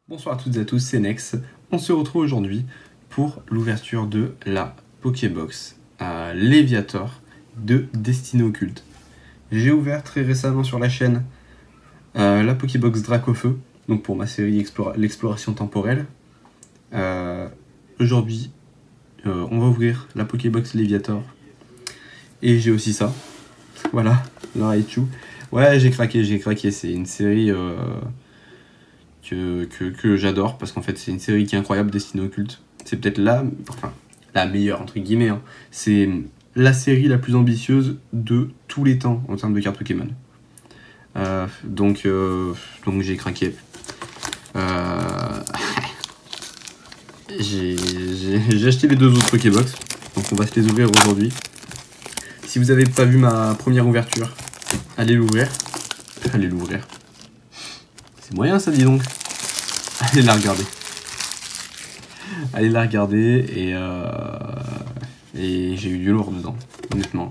Bonsoir à toutes et à tous, c'est Nex. On se retrouve aujourd'hui pour l'ouverture de la Pokébox à Léviator de Destinée Occulte. J'ai ouvert très récemment sur la chaîne la Pokébox Dracofeu, donc pour ma série l'exploration temporelle. Aujourd'hui, on va ouvrir la Pokébox Léviator. Et j'ai aussi ça. Voilà, la Raichu. Ouais, j'ai craqué, c'est une série... que j'adore parce qu'en fait c'est une série qui est incroyable, Destinée Occulte. C'est peut-être la meilleure entre guillemets, hein. C'est la série la plus ambitieuse de tous les temps en termes de cartes Pokémon. Donc j'ai craqué. J'ai acheté les deux autres Pokébox, donc on va se les ouvrir aujourd'hui. Si vous n'avez pas vu ma première ouverture, allez l'ouvrir. C'est moyen ça, dis donc. Allez la regarder et j'ai eu du lourd dedans, honnêtement.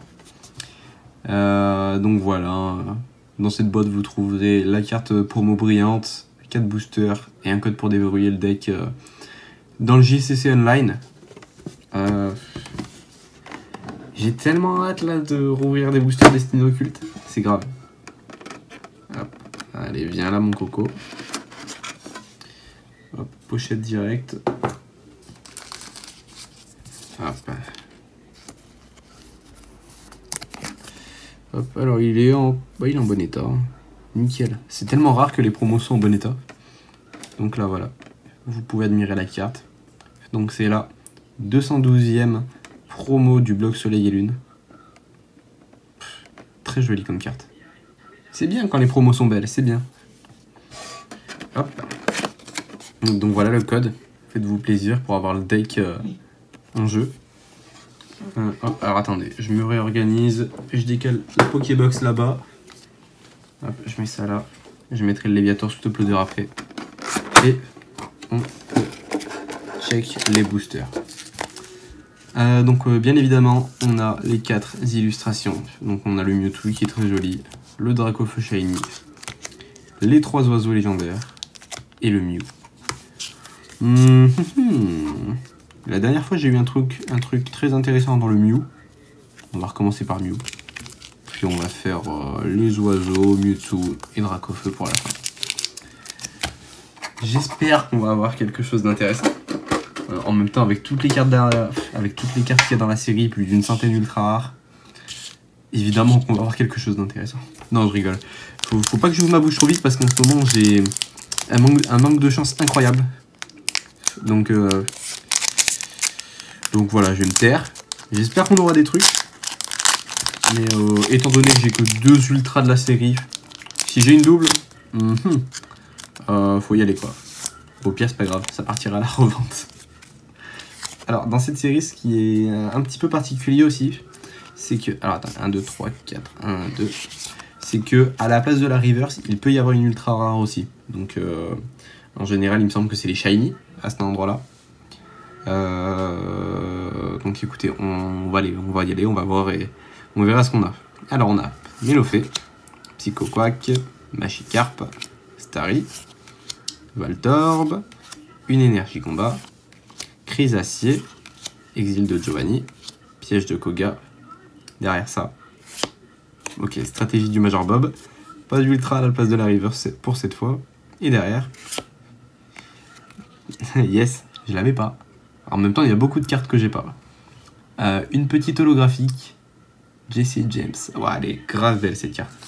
Donc voilà, dans cette boîte vous trouverez la carte promo brillante, 4 boosters et un code pour déverrouiller le deck dans le JCC Online. J'ai tellement hâte là de rouvrir des boosters Destinée Occulte, c'est grave. Hop. Allez, viens là mon coco. Hop, pochette directe. Hop. Hop, alors il est en bon état. Nickel. C'est tellement rare que les promos soient en bon état. Donc là voilà, vous pouvez admirer la carte. Donc c'est la 212e promo du bloc Soleil et Lune. Très jolie comme carte. C'est bien quand les promos sont belles, c'est bien. Hop. Donc voilà le code. Faites-vous plaisir pour avoir le deck en jeu. Hop, alors attendez, je me réorganise. Je décale la Pokébox là-bas. Hop, je mets ça là. Je mettrai le Léviator sous uploader après. Et on check les boosters. Donc bien évidemment, on a les 4 illustrations. Donc on a le Mewtwo qui est très joli, le Dracofeu Shiny, les 3 oiseaux légendaires et le Mew. La dernière fois j'ai eu un truc très intéressant dans le Mew. On va recommencer par Mew. Puis on va faire les oiseaux, Mewtwo et Dracofeu pour la fin. J'espère qu'on va avoir quelque chose d'intéressant. En même temps, avec toutes les cartes qu'il y a dans la série, plus d'une centaine ultra rares, évidemment qu'on va avoir quelque chose d'intéressant. Non, je rigole. Faut pas que j'ouvre ma bouche trop vite parce qu'en ce moment j'ai un manque de chance incroyable. Donc voilà, je vais me taire. J'espère qu'on aura des trucs. Mais étant donné que j'ai que 2 ultras de la série, si j'ai une double, faut y aller quoi. Au pire, c'est pas grave, ça partira à la revente. Alors, dans cette série, ce qui est un petit peu particulier aussi, c'est que... Alors, attends, 1, 2, 3, 4, 1, 2... C'est que à la place de la reverse, il peut y avoir une ultra rare aussi. Donc, en général, il me semble que c'est les shiny, à cet endroit-là. Donc, écoutez, on va y aller, on va voir et on verra ce qu'on a. Alors, on a Melofée, Psychoquack, Magikarp, Starry, Voltorb, une énergie combat, Chrysacier, Exil de Giovanni, Piège de Koga, derrière ça. Ok, stratégie du Major Bob, pas d'ultra à la place de la river pour cette fois, et derrière, yes, je l'avais pas. En même temps, il y a beaucoup de cartes que j'ai pas. Une petite holographique, Jessie James. Ouais, elle est grave belle cette carte.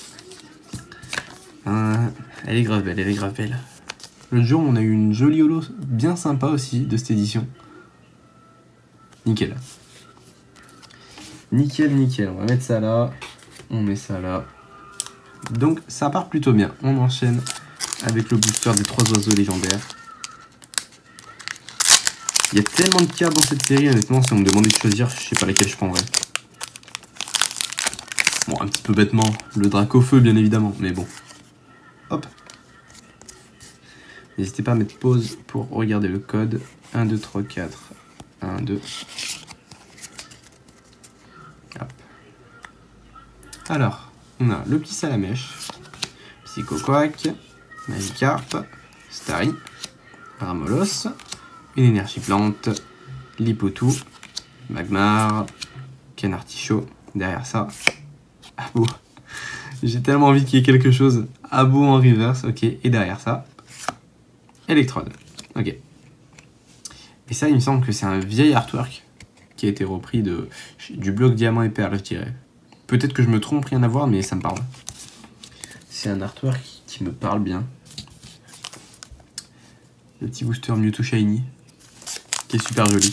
Elle est grave belle. Le jour, on a eu une jolie holo bien sympa aussi de cette édition. Nickel. Nickel. On va mettre ça là. On met ça là. Donc, ça part plutôt bien. On enchaîne avec le booster des 3 oiseaux légendaires. Il y a tellement de cartes dans cette série, honnêtement, si on me demandait de choisir, je sais pas laquelle je prendrais. Bon, un petit peu bêtement, le Dracofeu, bien évidemment, mais bon. Hop. N'hésitez pas à mettre pause pour regarder le code. 1, 2, 3, 4. 1, 2. Hop. Alors, on a le petit Salamèche, Psychoquack, Magikarp, Starry, Ramolos, une énergie plante, Lipotou, Magmar, Ken Artichaut, derrière ça, Abo. J'ai tellement envie qu'il y ait quelque chose. Abo en reverse, ok, et derrière ça, Electrode, ok. Et ça, il me semble que c'est un vieil artwork qui a été repris du bloc Diamant et Perle, je dirais. Peut-être que je me trompe, rien à voir, mais ça me parle. C'est un artwork qui me parle bien. Le petit booster Mewtwo Shiny, qui est super joli.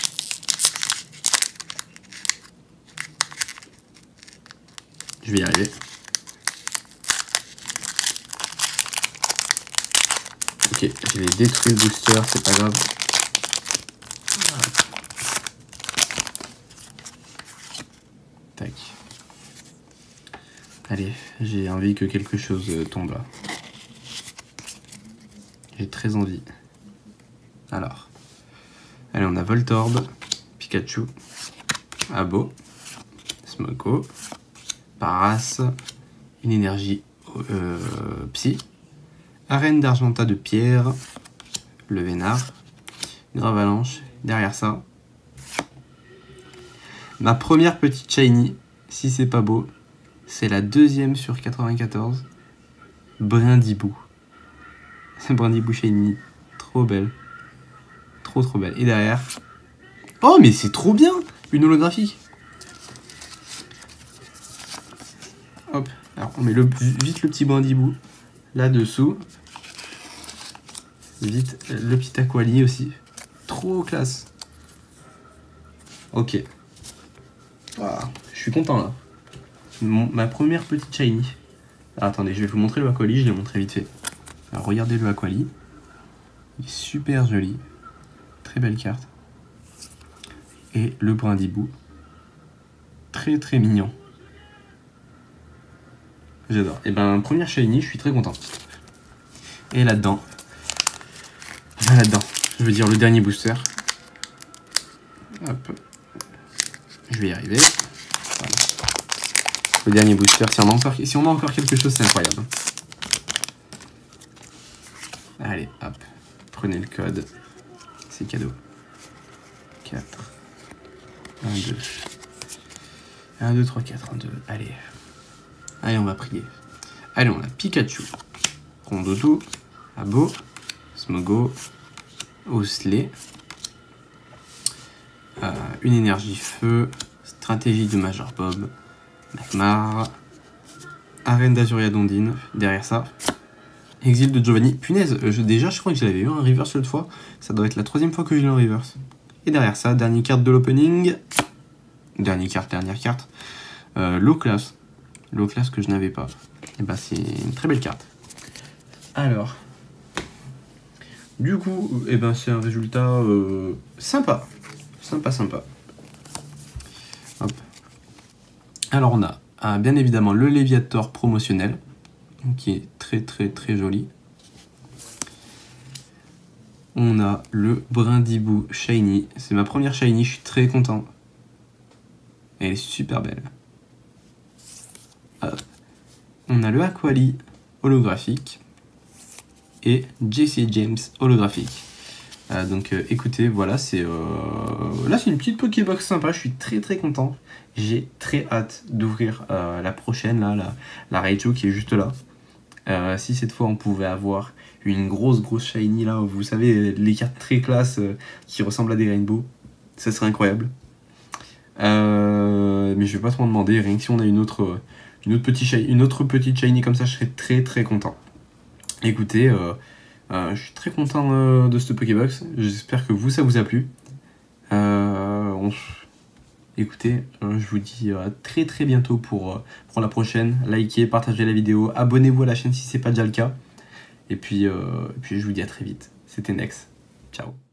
Je vais y arriver. Ok, je vais détruire le booster, c'est pas grave. Tac. Allez, j'ai envie que quelque chose tombe là. J'ai très envie. Alors. Allez, on a Voltorb, Pikachu, Abo, Smoko, Paras, une énergie Psy, Arène d'Argenta de pierre, le Vénard, une avalanche, derrière ça. Ma première petite shiny, si c'est pas beau, c'est la deuxième sur 94, Brindibou. Brindibou shiny, trop belle. Trop belle. Et derrière... Oh mais c'est trop bien! Une holographique. Hop, alors on met vite le petit Brindibou là-dessous. Vite le petit Aquali aussi. Trop classe. Ok. Voilà. Je suis content là. Ma première petite shiny. Alors, attendez, je vais vous montrer le Aquali, je l'ai montré vite fait. Alors regardez le Aquali. Il est super joli. Très belle carte. Et le Brindibou. Très mignon. J'adore. Et ben première shiny, je suis très content. Et là-dedans. Là-dedans. Je veux dire le dernier booster. Hop. Je vais y arriver. Voilà. Le dernier booster, si on a encore quelque chose, c'est incroyable. Allez, hop. Prenez le code. C'est cadeau. 4. 1, 2. 1, 2, 3, 4, 1, 2. Allez. Allez, on va prier. Allez, on a Pikachu. Rondoudou. Abo. Smogo. Osley. Une énergie feu. Stratégie de Major Bob. Magmar. Arène d'Azuria Dondine. Derrière ça. Exil de Giovanni. Punaise, déjà je crois que je l'avais eu en reverse l'autre fois. Ça doit être la 3e fois que je l'ai en reverse. Et derrière ça, dernière carte de l'opening. Dernière carte. Low Class. Low Class que je n'avais pas. Et bah c'est une très belle carte. Alors. Du coup, et ben c'est un résultat sympa. Sympa. Hop. Alors on a bien évidemment le Léviator promotionnel. Qui est très joli. On a le Brindibou Shiny. C'est ma première Shiny, je suis très content. Elle est super belle. On a le Aquali holographique. Et Jesse James holographique. Donc écoutez, voilà, c'est là c'est une petite Pokébox sympa, je suis très content. J'ai très hâte d'ouvrir la prochaine, là, la Raichu qui est juste là. Si cette fois on pouvait avoir une grosse shiny là, vous savez, les cartes très classe qui ressemblent à des rainbows, ça serait incroyable. Mais je vais pas trop en demander, rien que si on a une autre petite shiny comme ça, je serais très content. Écoutez, je suis très content de cette Pokébox, j'espère que ça vous a plu. Écoutez, je vous dis à très bientôt pour la prochaine. Likez, partagez la vidéo, abonnez-vous à la chaîne si ce n'est pas déjà le cas. Et puis je vous dis à très vite. C'était Nex. Ciao.